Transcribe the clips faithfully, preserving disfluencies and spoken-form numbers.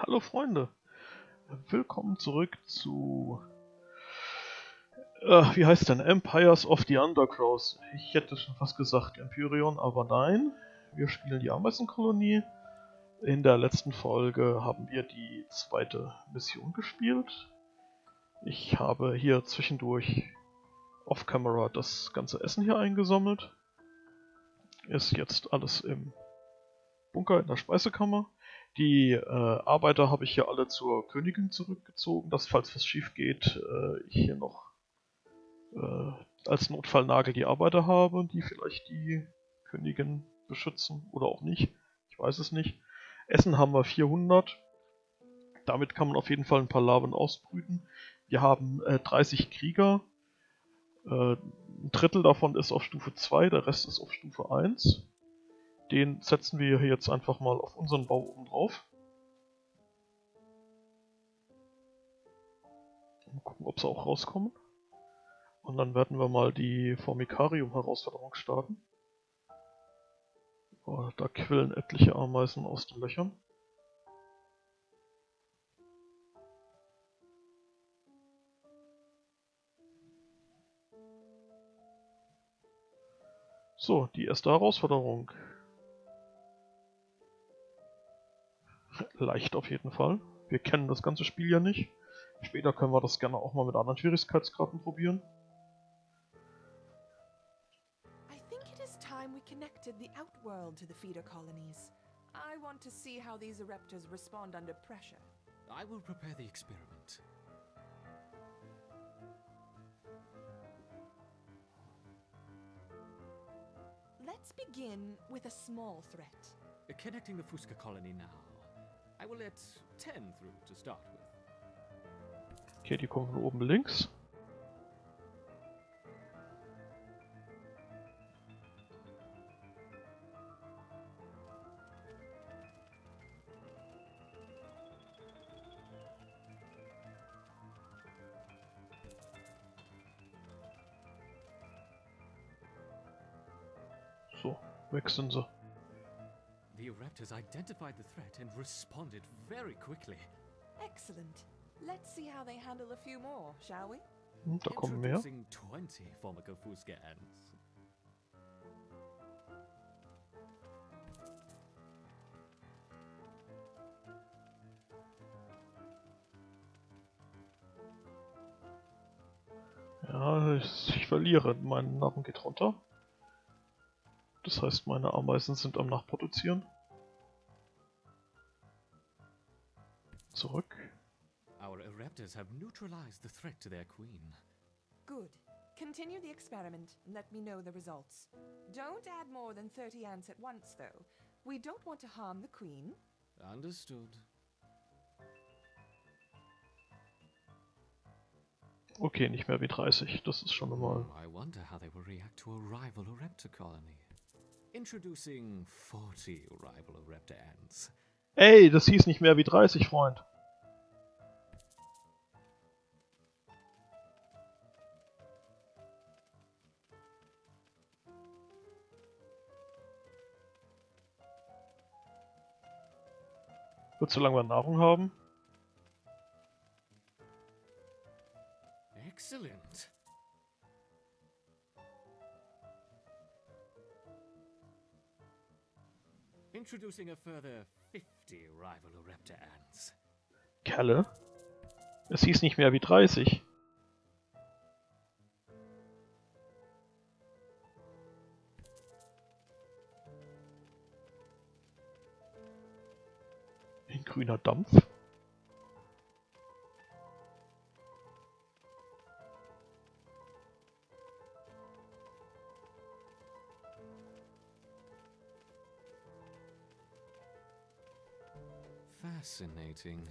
Hallo Freunde, willkommen zurück zu, äh, wie heißt denn, Empires of the Undercrows. Ich hätte schon fast gesagt Empyreon, aber nein, wir spielen die Ameisenkolonie. In der letzten Folge haben wir die zweite Mission gespielt. Ich habe hier zwischendurch off-camera das ganze Essen hier eingesammelt. Ist jetzt alles im Bunker in der Speisekammer. Die äh, Arbeiter habe ich hier alle zur Königin zurückgezogen, dass falls was schief geht, äh, ich hier noch äh, als Notfallnagel die Arbeiter habe, die vielleicht die Königin beschützen oder auch nicht. Ich weiß es nicht. Essen haben wir vierhundert. Damit kann man auf jeden Fall ein paar Larven ausbrüten. Wir haben äh, dreißig Krieger. Äh, ein Drittel davon ist auf Stufe zwei, der Rest ist auf Stufe eins. Den setzen wir hier jetzt einfach mal auf unseren Bau oben drauf. Mal gucken, ob sie auch rauskommen. Und dann werden wir mal die Formicarium-Herausforderung starten. Oh, da quillen etliche Ameisen aus den Löchern. So, die erste Herausforderung. Leicht auf jeden Fall. Wir kennen das ganze Spiel ja nicht. Später können wir das gerne auch mal mit anderen Schwierigkeitsgraden probieren. I think it is time we connected the Outworld to the feeder colonies. I want to see how these Ereptors respond under pressure. I will prepare the experiment. Let's begin with a small threat. Uh, Connecting the Fusca colony now. I will let ten through to start with. Okay, die kommen von oben links. So, weg sind sie. The Ereptors identified the threat and responded very quickly. Excellent. Let's see how they handle a few more, shall we? Hm, da kommen mehr. Introducing twenty Formica Fusca ants. Ja, ich, ich verliere. Meine Nahrung geht runter. Das heißt, meine Ameisen sind am Nachproduzieren. Zurück. Our Ereptors have neutralized the threat to their queen. Good. Continue the experiment and let me know the results. Don't add more than thirty ants at once, though. We don't want to harm the queen. Understood. Okay, nicht mehr wie dreißig. Das ist schon einmal. I wonder how they will react to a rival Ereptor colony. Introducing forty rival Ereptor ants. Ey, das hieß nicht mehr wie dreißig, Freund. Wird solange wir Nahrung haben. Excellent. Introducing a further fifty rival Ereptor ants. Kerle. Es hieß nicht mehr wie dreißig. Ein grüner Dampf. Fascinating.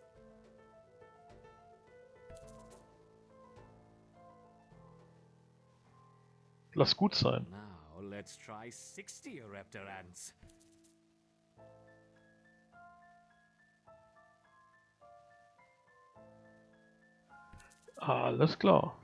Lass gut sein. Now let's try sixty Ereptor ants. Alles klar.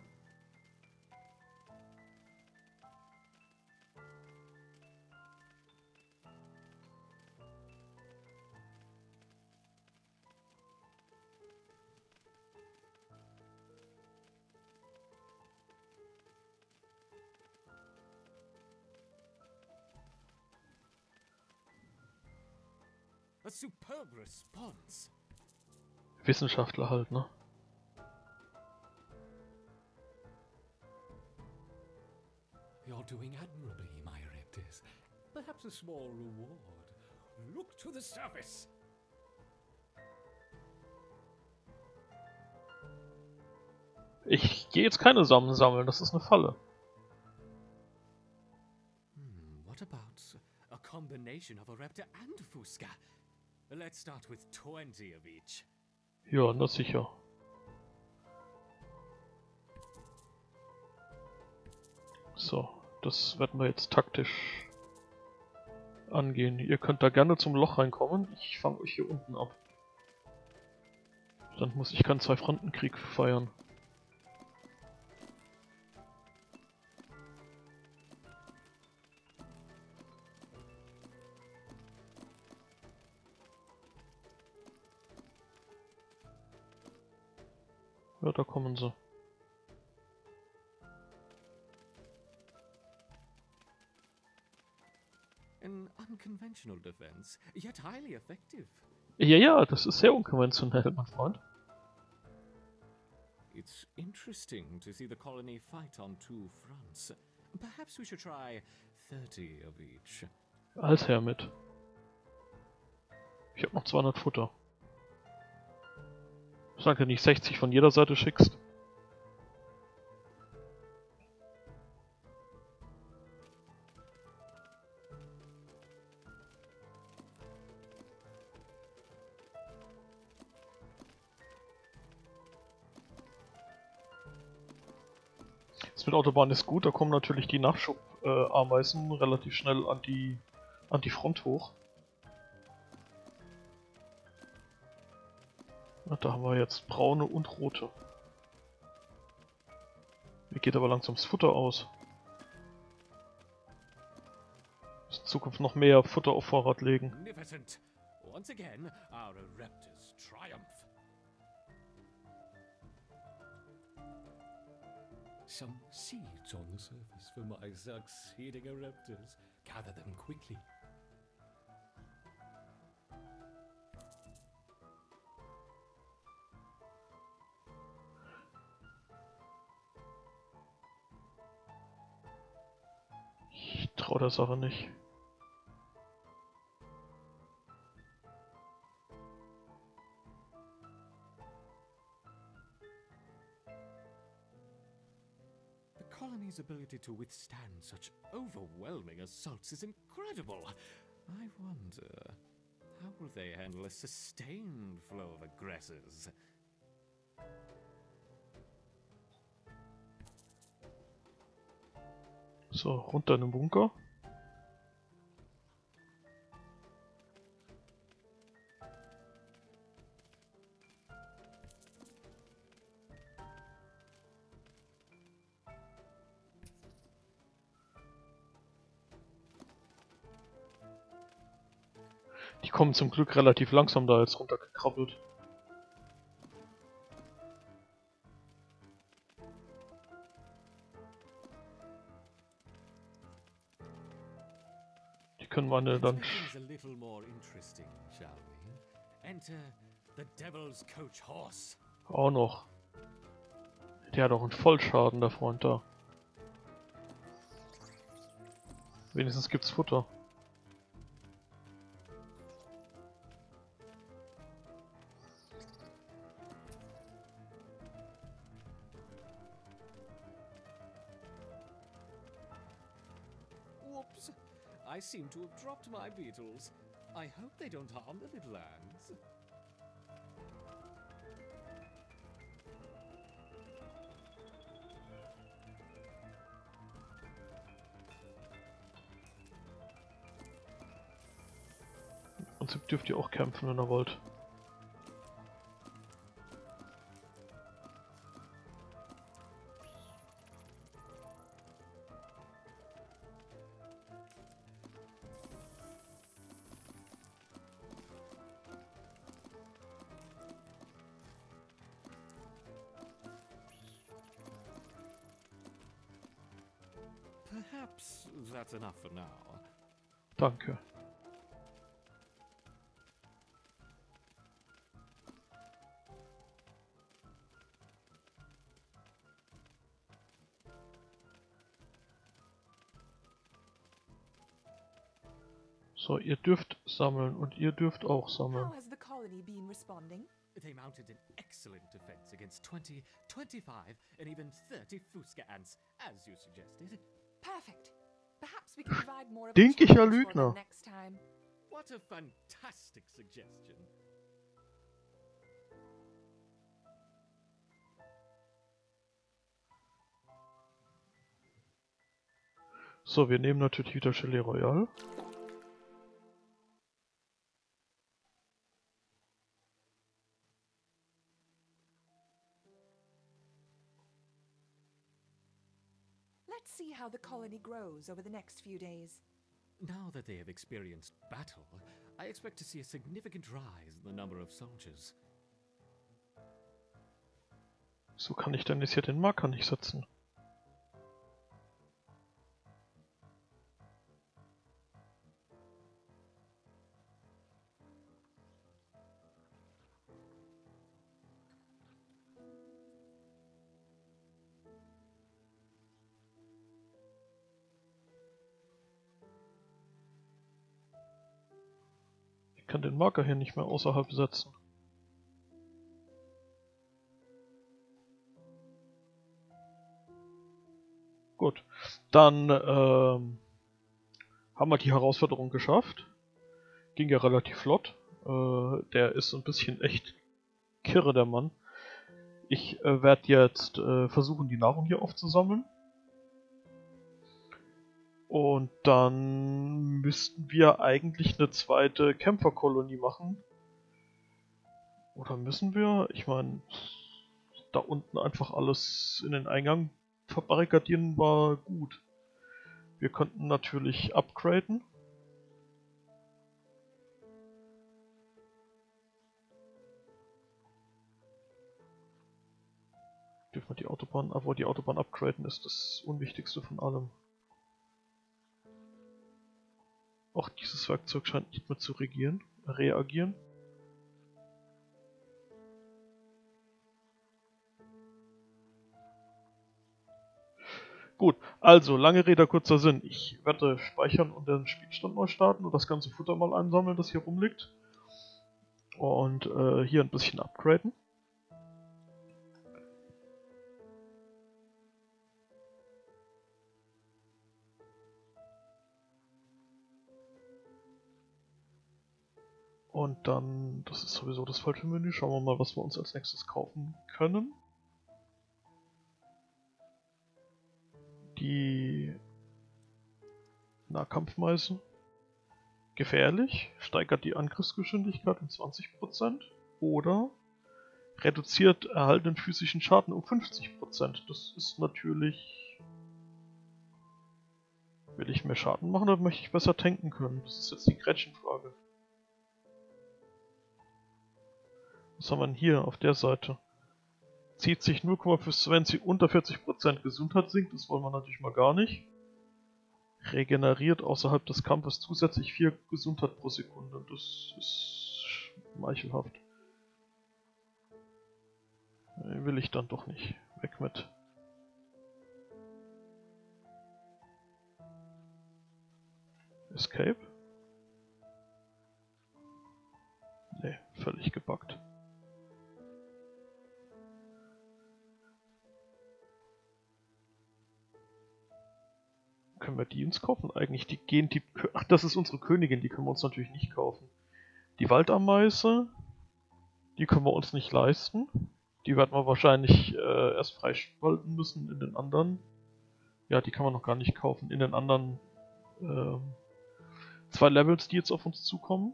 A superb response. Wissenschaftler halt, ne? You're doing admirably, my Raptors. Perhaps a small reward. Look to the surface. Ich gehe jetzt keine Samen sammeln, das ist eine Falle. Hmm, what about a combination of a raptor and Fusca? Let's start with twenty of each. Ja, na sicher. So, das werden wir jetzt taktisch angehen. Ihr könnt da gerne zum Loch reinkommen. Ich fange euch hier unten ab. Dann muss ich keinen Zwei-Fronten-Krieg feiern. Ja, da kommen sie. An unconventional defense, yet highly effective. Ja, ja, das ist sehr unkonventionell, mein Freund. It's interesting to see the colony fight on two fronts. Perhaps we should try thirty of each. Als her mit. Ich hab noch zweihundert Futter. Solange du nicht sechzig von jeder Seite schickst. Das mit Autobahn ist gut, da kommen natürlich die Nachschub-Ameisen äh, relativ schnell an die, an die Front hoch. Na, da haben wir jetzt braune und rote. Mir geht aber langsam das Futter aus. Wir müssen in Zukunft noch mehr Futter auf Vorrat legen. Magnificent! Once again, our Raptors triumph. Some seeds on the surface for my succeeding Raptors. Gather them quickly. Ich trau der Sache nicht. The colony's ability to withstand such overwhelming assaults is incredible. I wonder, how will they handle a sustained flow of aggressors? So, runter in den Bunker. Die kommen zum Glück relativ langsam da jetzt runtergekrabbelt. Die können meine dann... Let's make things a little more interesting, shall we? Enter the Devil's Coach Horse. Auch noch. Der hat auch einen Vollschaden, der Freund da. Wenigstens gibt's Futter. Whoops! I seem to have dropped my beetles. I hope they don't harm the little ants. Im Prinzip dürft ihr auch kämpfen, wenn ihr wollt. Perhaps that's enough for now. Danke. So, ihr dürft sammeln und ihr dürft auch sammeln. How has the colony been responding? They mounted an excellent defense against twenty, twenty-five, and even thirty Fuska ants, as you suggested. Perfect. Perhaps we can provide more of a Dinkiger challenge for them Lügner. next time. What a fantastic suggestion. So, wir nehmen natürlich wieder Gelee Royal. Let's see how the colony grows over the next few days. Now that they have experienced battle, I expect to see a significant rise in the number of soldiers. So kann ich dann jetzt hier den Marker nicht setzen. Ich kann den Marker hier nicht mehr außerhalb setzen. Gut, dann ähm, haben wir die Herausforderung geschafft. Ging ja relativ flott. Äh, der ist ein bisschen echt kirre, der Mann. Ich äh, werde jetzt äh, versuchen, die Nahrung hier aufzusammeln. Und dann müssten wir eigentlich eine zweite Kämpferkolonie machen. Oder müssen wir? Ich meine, da unten einfach alles in den Eingang verbarrikadieren war gut. Wir könnten natürlich upgraden. Dürfen wir die Autobahn, aber die Autobahn upgraden ist das Unwichtigste von allem. Auch dieses Werkzeug scheint nicht mehr zu regieren, reagieren. Gut, also lange Rede, kurzer Sinn. Ich werde speichern und den Spielstand neu starten und das ganze Futter mal einsammeln, das hier rumliegt. Und äh, hier ein bisschen upgraden. Und dann, das ist sowieso das falsche Menü, schauen wir mal, was wir uns als nächstes kaufen können. Die Nahkampfmeise. Gefährlich, steigert die Angriffsgeschwindigkeit um zwanzig Prozent oder reduziert erhaltenen physischen Schaden um fünfzig Prozent. Das ist natürlich... Will ich mehr Schaden machen oder möchte ich besser tanken können? Das ist jetzt die Gretchenfrage. Was haben wir denn hier auf der Seite? Zieht sich null Komma fünf, wenn sie unter vierzig Prozent Gesundheit sinkt, das wollen wir natürlich mal gar nicht. Regeneriert außerhalb des Kampfes zusätzlich vier Gesundheit pro Sekunde, das ist schmeichelhaft. Will ich dann doch nicht. Weg mit. Escape? Ne, völlig gebuggt. Können wir die uns kaufen? Eigentlich die gehen die... Ach, das ist unsere Königin, die können wir uns natürlich nicht kaufen. Die Waldameise, die können wir uns nicht leisten. Die werden wir wahrscheinlich äh, erst freischalten müssen in den anderen. Ja, die kann man noch gar nicht kaufen. In den anderen äh, zwei Levels, die jetzt auf uns zukommen.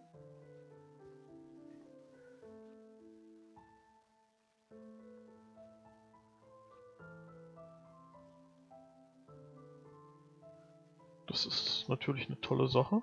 Das ist natürlich eine tolle Sache.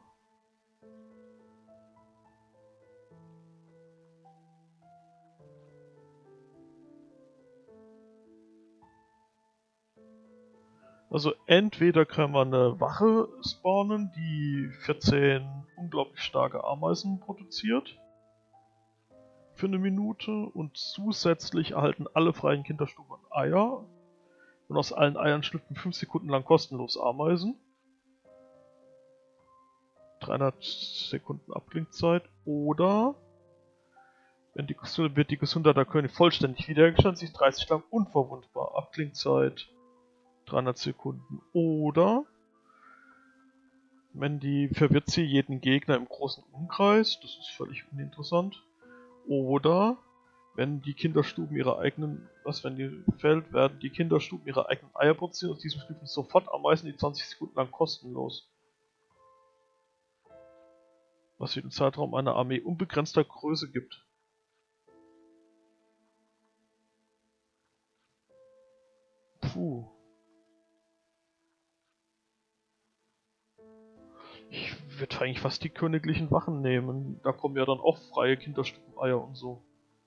Also entweder können wir eine Wache spawnen, die vierzehn unglaublich starke Ameisen produziert für eine Minute und zusätzlich erhalten alle freien Kinderstufen Eier und aus allen Eiern schlüpfen fünf Sekunden lang kostenlos Ameisen. dreihundert Sekunden Abklingzeit. Oder wenn die, wird die Gesundheit der Königin vollständig wiederhergestellt, sich dreißig lang unverwundbar. Abklingzeit dreihundert Sekunden. Oder wenn die verwirrt sie jeden Gegner im großen Umkreis. Das ist völlig uninteressant. Oder wenn die Kinderstuben ihre eigenen, was wenn die fällt, werden die Kinderstuben ihre eigenen Eier produzieren. Aus diesem Stufen sofort Ameisen die zwanzig Sekunden lang kostenlos. Was für den Zeitraum einer Armee unbegrenzter Größe gibt. Puh. Ich würde eigentlich fast die königlichen Wachen nehmen. Da kommen ja dann auch freie Kinderstubeneier und so.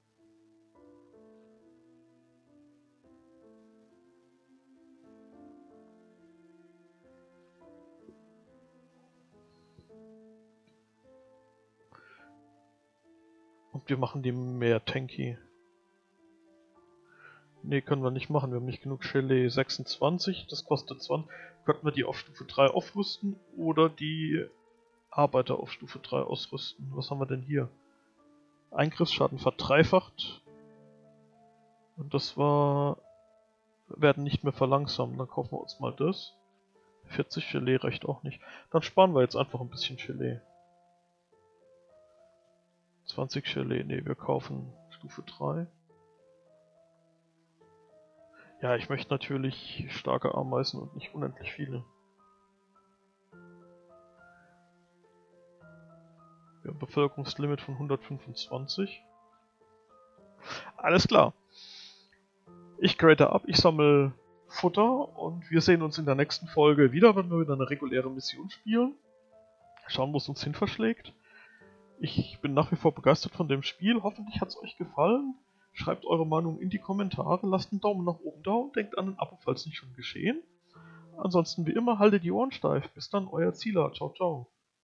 Und wir machen die mehr tanky. Ne, können wir nicht machen. Wir haben nicht genug Chalet. sechsundzwanzig, das kostet zwanzig. Könnten wir die auf Stufe drei aufrüsten oder die Arbeiter auf Stufe drei ausrüsten. Was haben wir denn hier? Eingriffsschaden verdreifacht. Und das war... werden nicht mehr verlangsamen. Dann kaufen wir uns mal das. vierzig Chalet reicht auch nicht. Dann sparen wir jetzt einfach ein bisschen Chalet. zwanzig Chalet. Ne, wir kaufen Stufe drei. Ja, ich möchte natürlich starke Ameisen und nicht unendlich viele. Wir haben ein Bevölkerungslimit von hundertfünfundzwanzig. Alles klar. Ich grade ab, ich sammle Futter und wir sehen uns in der nächsten Folge wieder, wenn wir wieder eine reguläre Mission spielen. Schauen, wo es uns hin verschlägt. Ich bin nach wie vor begeistert von dem Spiel. Hoffentlich hat es euch gefallen. Schreibt eure Meinung in die Kommentare, lasst einen Daumen nach oben da und denkt an ein Abo, falls nicht schon geschehen. Ansonsten wie immer, haltet die Ohren steif. Bis dann, euer Zieler. Ciao, ciao.